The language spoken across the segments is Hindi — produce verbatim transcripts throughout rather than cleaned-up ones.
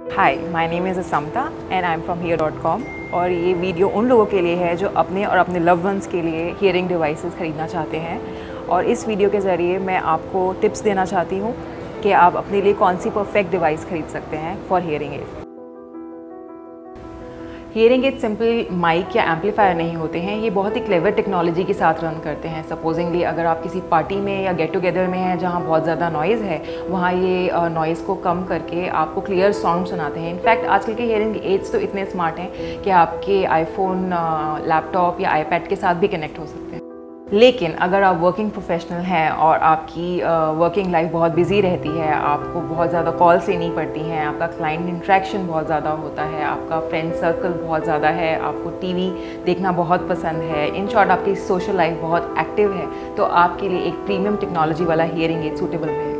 Hi, my name is Samta and I am from hear dot com. और ये वीडियो उन लोगों के लिए है जो अपने और अपने लव्ड वंस के लिए हियरिंग डिवाइसेस ख़रीदना चाहते हैं। और इस वीडियो के ज़रिए मैं आपको टिप्स देना चाहती हूँ कि आप अपने लिए कौन सी परफेक्ट डिवाइस ख़रीद सकते हैं for hearing aid. Hearing aid simple mic या एम्पलीफायर नहीं होते हैं, ये बहुत ही क्लेवर टेक्नोलॉजी के साथ रन करते हैं। सपोजिंगली अगर आप किसी पार्टी में या गेट टुगेदर में हैं जहाँ बहुत ज़्यादा नॉइज़ है, वहाँ ये नॉइज़ को कम करके आपको क्लियर साउंड सुनाते हैं। इनफैक्ट आजकल के हियरिंग एड्स तो इतने स्मार्ट हैं कि आपके आईफोन, लैपटॉप या आईपैड के साथ भी कनेक्ट हो सकते हैं। लेकिन अगर आप वर्किंग प्रोफेशनल हैं और आपकी वर्किंग लाइफ बहुत बिजी रहती है, आपको बहुत ज़्यादा कॉल्स लेनी पड़ती हैं, आपका क्लाइंट इंट्रैक्शन बहुत ज़्यादा होता है, आपका फ्रेंड सर्कल बहुत ज़्यादा है, आपको टीवी देखना बहुत पसंद है, इन शॉर्ट आपकी सोशल लाइफ बहुत एक्टिव है, तो आपके लिए एक प्रीमियम टेक्नोलॉजी वाला हियरिंग एड सूटेबल रहेगा।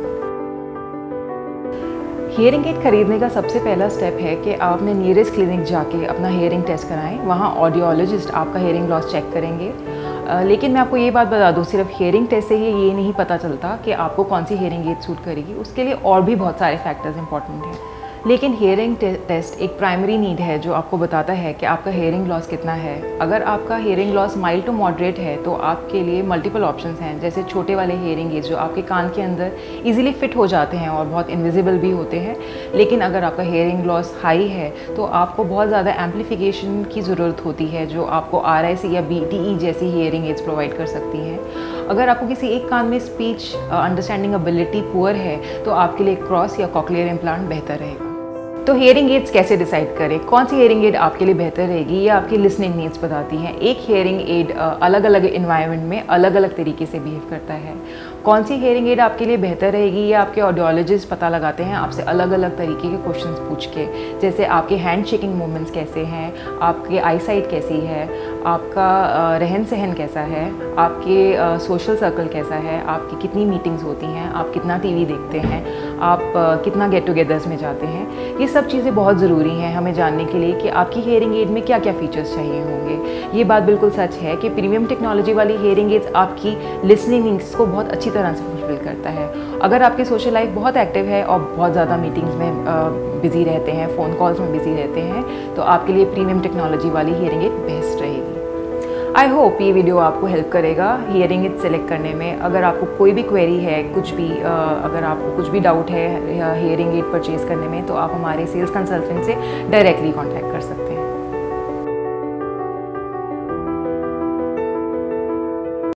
हियरिंग एड खरीदने का सबसे पहला स्टेप है कि आप अपने नियरेस्ट क्लिनिक जाके अपना हियरिंग टेस्ट कराएं। वहाँ ऑडियोलॉजिस्ट आपका हियरिंग लॉस चेक करेंगे। Uh, लेकिन मैं आपको ये बात बता दूँ, सिर्फ हियरिंग टेस्ट से ही ये नहीं पता चलता कि आपको कौन सी हियरिंग एड सूट करेगी। उसके लिए और भी बहुत सारे फैक्टर्स इंपॉर्टेंट हैं। लेकिन हियरिंग टे, टेस्ट एक प्राइमरी नीड है जो आपको बताता है कि आपका हियरिंग लॉस कितना है। अगर आपका hearing loss mild to moderate है तो आपके लिए मल्टीपल ऑप्शंस हैं, जैसे छोटे वाले हियरिंग एड्स जो आपके कान के अंदर इजीली फिट हो जाते हैं और बहुत इनविजिबल भी होते हैं। लेकिन अगर आपका हियरिंग लॉस हाई है तो आपको बहुत ज़्यादा एम्पलीफिकेशन की ज़रूरत होती है, जो आपको आर आई सी या बी टी ई जैसी हियरिंग एड्स प्रोवाइड कर सकती हैं। अगर आपको किसी एक कान में स्पीच अंडरस्टैंडिंग एबिलिटी पुअर है तो आपके लिए क्रॉस या कॉक्लियर इम्प्लांट बेहतर रहेगा। तो हियरिंग एड्स कैसे डिसाइड करें, कौन सी हियरिंग एड आपके लिए बेहतर रहेगी? ये आपकी लिसनिंग नीड्स बताती हैं। एक हियरिंग एड अलग अलग इन्वायरमेंट में अलग अलग तरीके से बिहेव करता है। कौन सी हियरिंग एड आपके लिए बेहतर रहेगी ये आपके ऑडियोलॉजिस्ट पता लगाते हैं आपसे अलग अलग तरीके के क्वेश्चंस पूछ के, जैसे आपके हैंड शेकिंग मूवमेंट्स कैसे हैं, आपके आई साइट कैसी है, आपका रहन सहन कैसा है, आपके सोशल सर्कल कैसा है, आपकी कितनी मीटिंग्स होती हैं, आप कितना टीवी देखते हैं, आप कितना गेट टुगेदर्स में जाते हैं। ये सब चीज़ें बहुत ज़रूरी हैं हमें जानने के लिए कि आपकी हियरिंग एड में क्या क्या फीचर्स चाहिए होंगे। ये बात बिल्कुल सच है कि प्रीमियम टेक्नोलॉजी वाली हियरिंग एड्स आपकी लिसनिंग नीड्स को बहुत अच्छी तरह से फुलफिल करता है। अगर आपकी सोशल लाइफ बहुत एक्टिव है और बहुत ज़्यादा मीटिंग्स में बिज़ी रहते हैं, फ़ोन कॉल्स में बिज़ी रहते हैं, तो आपके लिए प्रीमियम टेक्नोलॉजी वाली हियरिंग एड बेस्ट रहेगी। आई होप ये वीडियो आपको हेल्प करेगा हियरिंग एड सेलेक्ट करने में। अगर आपको कोई भी क्वेरी है, कुछ भी अगर आपको कुछ भी डाउट है हियरिंग एड परचेज़ करने में, तो आप हमारे सेल्स कंसल्टेंट से डायरेक्टली कॉन्टैक्ट कर सकते हैं।